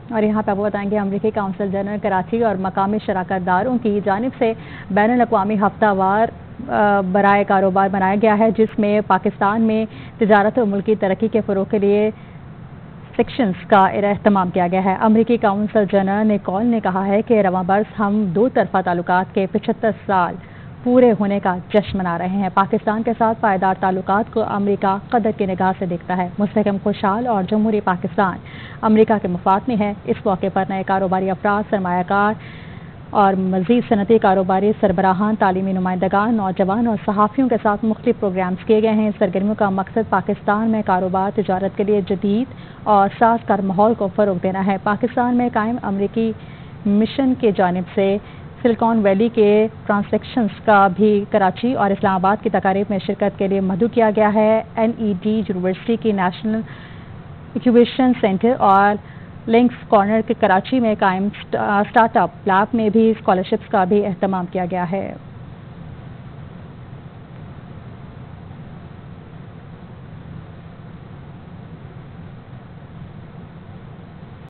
اور یہاں پہ آپ کو بتائیں گے امریکی کونسل جنرل کراچی اور مقامی شراکت داروں کی جانب سے بین الاقوامی ہفتہ وار برائے کاروبار بنایا گیا ہے، جس میں پاکستان میں تجارت اور ملکی ترقی کے فروغ کے لیے سیکشنز کا اہتمام کیا گیا ہے۔ امریکی کونسل جنرل نیکول نے کہا ہے کہ رواں برس ہم دو طرفہ تعلقات کے 75 سال پورے ہونے کا جشن منا رہے ہیں۔ پاکستان کے ساتھ پائیدار تعلقات کو امریکہ قدر کی نگاہ سے دیکھتا ہے۔ مستحکم، خوشحال اور جمہوری پاکستان امریکہ کے مفاد میں ہے۔ اس موقع پر نئے کاروباری افراد، سرمایہ کار اور مزید صنعتی کاروباری سربراہان، تعلیمی نمائندگان، نوجوان اور صحافیوں کے ساتھ مختلف پروگرامز کیے گئے ہیں۔ سرگرمیوں کا مقصد پاکستان میں کاروبار تجارت کے لیے جدید اور سازگار ماحول کو فروغ دینا ہے۔ پاکستان میں قائم امریکی مشن کی جانب سے سلیکان ویلی کے ٹرانزیکشنز کا بھی کراچی اور اسلام آباد کی تقاریب میں شرکت کے لیے مدعو کیا گیا ہے۔ NED یونیورسٹی کی نیشنل انکیوبیشن سینٹر اور لنکس کارنر کے کراچی میں قائم اسٹارٹ اپ لیب میں بھی اسکالرشپس کا بھی اہتمام کیا گیا ہے۔